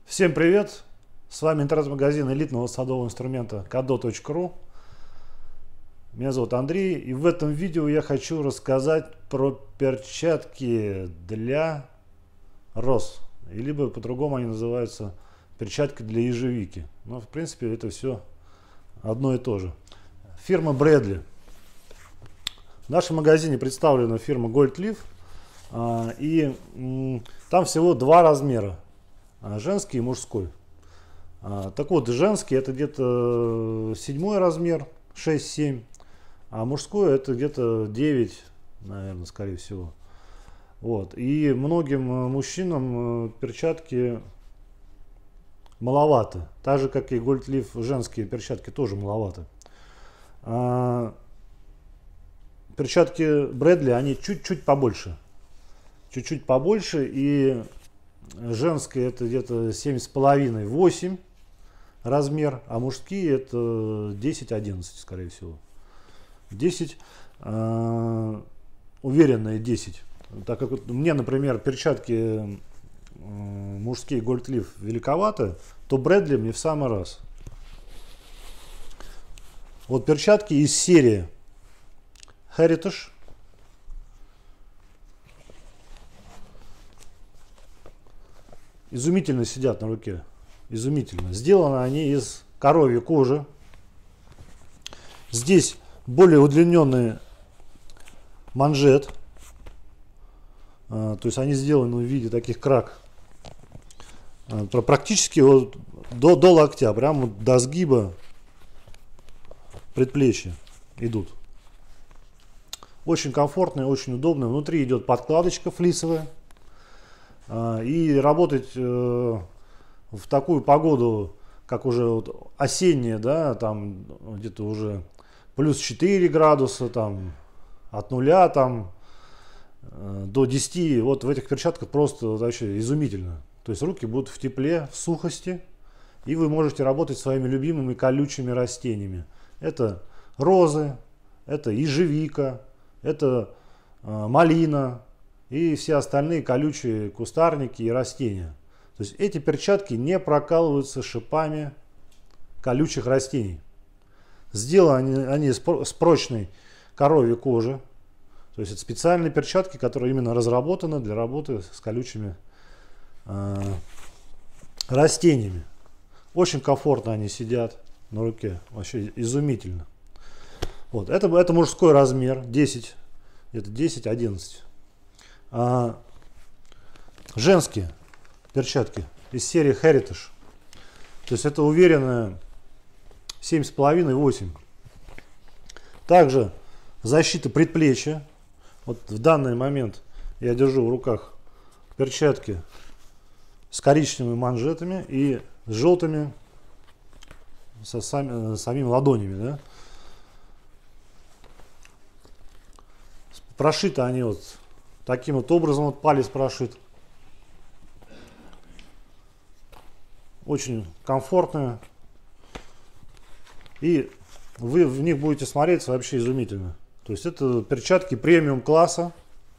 Всем привет! С вами интернет-магазин элитного садового инструмента kado.ru. Меня зовут Андрей, и в этом видео я хочу рассказать про перчатки для роз. Либо по-другому они называются перчатки для ежевики. Но в принципе это все одно и то же. Фирма Bradley. В нашем магазине представлена фирма Gold Leaf. И там всего два размера. Женский и мужской. Так вот, женский это где-то 7 размер, 6-7, а мужской это где-то 9, наверное, скорее всего. Вот. И многим мужчинам перчатки маловаты. Так же, как и Gold Leaf, женские перчатки тоже маловаты. Перчатки Bradley, они чуть-чуть побольше. Чуть-чуть побольше, и женские это где-то 7,5-8 размер, а мужские это 10-11, скорее всего. 10, уверенные 10. Так как мне, например, перчатки мужские Gold Leaf великоваты, то Bradley мне в самый раз. Вот перчатки из серии Heritage. Изумительно сидят на руке. Изумительно. Сделаны они из коровьей кожи. Здесь более удлиненный манжет. То есть они сделаны в виде таких крак. Практически вот до локтя. Прямо до сгиба предплечья идут. Очень комфортные, очень удобные. Внутри идет подкладочка флисовая. И работать в такую погоду, как уже вот осенняя, да, там где-то уже плюс 4 градуса, там от 0 там, до 10, вот в этих перчатках просто вообще изумительно. То есть руки будут в тепле, в сухости, и вы можете работать своими любимыми колючими растениями. Это розы, это ежевика, это малина и все остальные колючие кустарники и растения. То есть эти перчатки не прокалываются шипами колючих растений. Сделаны они с прочной коровьей кожи. То есть это специальные перчатки, которые именно разработаны для работы с колючими растениями. Очень комфортно они сидят на руке. Вообще изумительно. Вот. Это мужской размер 10, где-то 10-11. Женские перчатки из серии Heritage. То есть это уверенная 7,5-8. Также защита предплечья. Вот в данный момент я держу в руках перчатки с коричневыми манжетами и с желтыми самими ладонями. Да? Прошиты они вот таким вот образом, вот палец прошит. Очень комфортные. И вы в них будете смотреться вообще изумительно. То есть это перчатки премиум класса.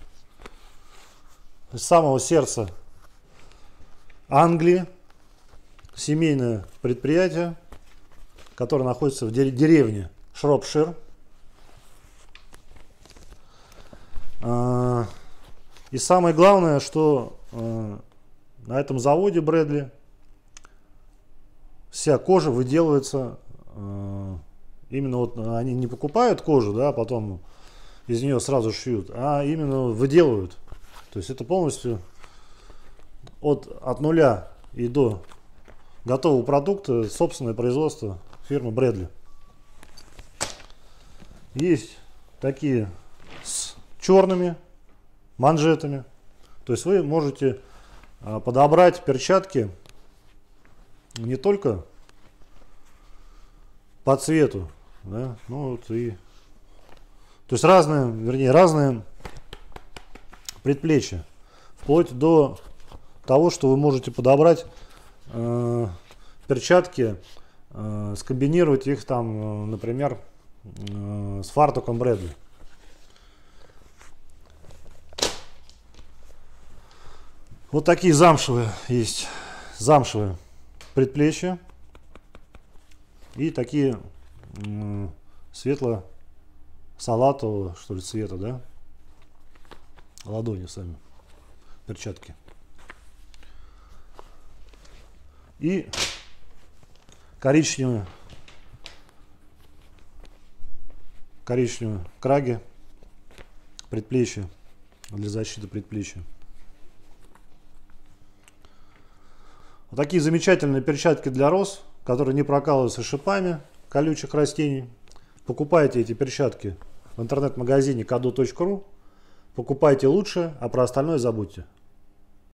Из самого сердца Англии. Семейное предприятие, которое находится в деревне Шропшир. И самое главное, что на этом заводе Bradley вся кожа выделывается, именно вот они не покупают кожу, да, а потом из нее сразу шьют, а именно выделывают. То есть это полностью от нуля и до готового продукта собственное производство фирмы Bradley. Есть такие с черными манжетами. То есть вы можете подобрать перчатки не только по цвету, да, ну вот и то есть разные предплечья, вплоть до того, что вы можете подобрать перчатки, скомбинировать их там, например, с фартуком Bradley. Вот такие замшевые есть замшевые предплечья и такие светло-салатового, что ли, цвета, да, ладони сами, перчатки. И коричневые краги, предплечья, для защиты предплечья. Вот такие замечательные перчатки для роз, которые не прокалываются шипами колючих растений. Покупайте эти перчатки в интернет-магазине kado.ru. Покупайте лучше, а про остальное забудьте.